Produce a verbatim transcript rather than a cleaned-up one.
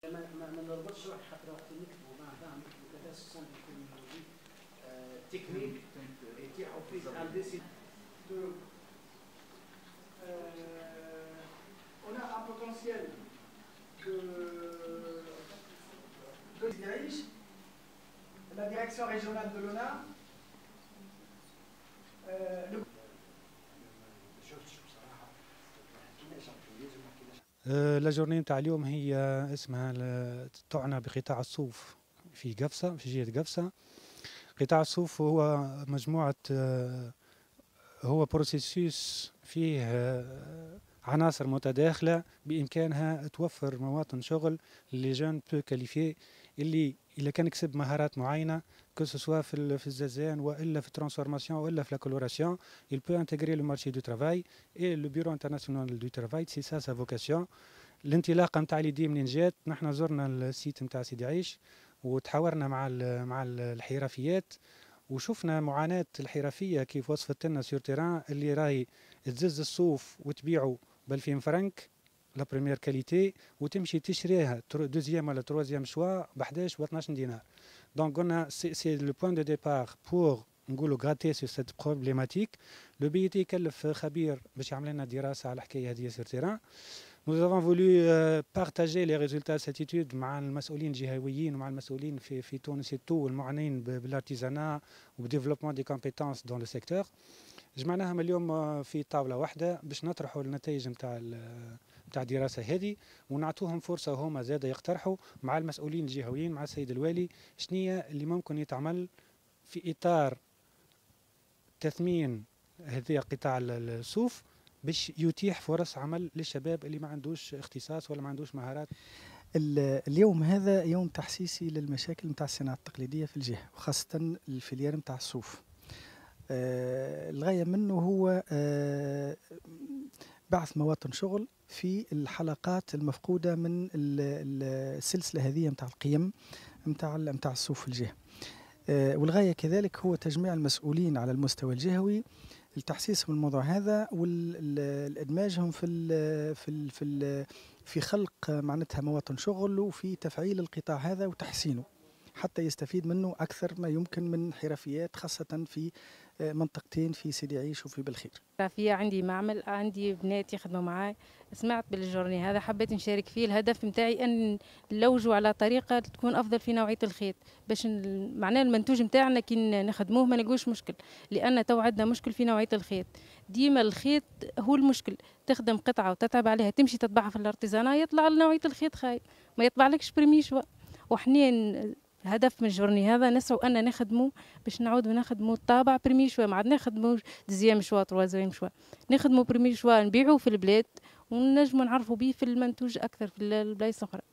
ما ما ما نربطش روحي خاطر وقت نكتبوا معناتها نكتبوا كذا سون تكنولوجي تكنيك يتيحوا فيه ان ديسي on a un potentiel de, de dirige la direction régionale de l'O N A. Euh, le... لا جورني نتاع اليوم هي اسمها تعنى بقطاع الصوف في قفصة، في جهة قفصة. قطاع الصوف هو مجموعة، هو بروسيسوس فيه عناصر متداخلة بإمكانها توفر مواطن شغل لي جون بو كاليفي اللي إذا كان كسب مهارات معينة que ce soit في في الززان والا في الترانسفورماسيون والا في لا كولوراسيون il peut intégrer le marché du travail et le bureau international du travail c'est ça sa vocation. الانطلاقه نتاع ليدي منين جات؟ نحن زرنا السيت نتاع سيدي عيش وتحاورنا مع ال مع الحرفيات وشفنا معاناه الحرفيه كيف وصفت لنا سور تيران اللي راهي تزز الصوف وتبيعه ب ألفين فرنك لا بريمير كاليتي وتمشي تشريها دوزيام ولا تروازيام شوا ب احداش و اثناش دينار. Donc on a c'est le point de départ pour نقولوا gratter sur cette problématique. Le B I T كلف خبير باش يعمل لنا دراسه على الحكايه هذه sur terrain. Nous avons voulu euh, partager les résultats de cette étude مع المسؤولين الجهويين ومع المسؤولين في في تونس تو المعنيين بالارتيزانا وبديفلوبمون دي كومبيتونس دون لو سيكتور. جمعناهم اليوم في طاوله واحده باش نطرحوا النتائج نتاع نتاع الدراسه هذه ونعطوهم فرصه هما زاده يقترحوا مع المسؤولين الجهويين مع السيد الوالي شنية اللي ممكن يتعمل في اطار تثمين هذه قطاع الصوف باش يتيح فرص عمل للشباب اللي ما عندوش اختصاص ولا ما عندوش مهارات. اليوم هذا يوم تحسيسي للمشاكل نتاع الصناعه التقليديه في الجهه وخاصه الفليير نتاع الصوف. آه الغايه منه هو آه بعث مواطن شغل في الحلقات المفقوده من السلسله هذه نتاع القيم نتاع نتاع الصوف في الجهه. آه والغايه كذلك هو تجميع المسؤولين على المستوى الجهوي لتحسيسهم الموضوع هذا والادماجهم في ال في ال في ال في خلق معناتها مواطن شغل وفي تفعيل القطاع هذا وتحسينه حتى يستفيد منه اكثر ما يمكن من حرفيات خاصه في منطقتين في سيدي عيش وفي بالخير. حرفيه عندي معمل، عندي بنات يخدموا معاي، سمعت بالجورني هذا حبيت نشارك فيه. الهدف نتاعي ان نلوجوا على طريقه تكون افضل في نوعيه الخيط باش معناه المنتوج نتاعنا كي نخدموه ما نلقوش مشكل، لان تو عندنا مشكل في نوعيه الخيط. ديما الخيط هو المشكل، تخدم قطعه وتتعب عليها تمشي تطبعها في الارتيزانا يطلع نوعيه الخيط خايب ما يطبع لكش بريمي شوا. وحنين الهدف من الجورني هذا نسعوا ان نخدموا باش نعودوا نخدموا الطابع بريمي شوا، ما عاد نخدموا ديزيام شوا تروازيام شوا، نخدموا بريمي شوا نبيعوا في البلاد ونجموا نعرفوا به في المنتوج اكثر في البلايص الاخرى.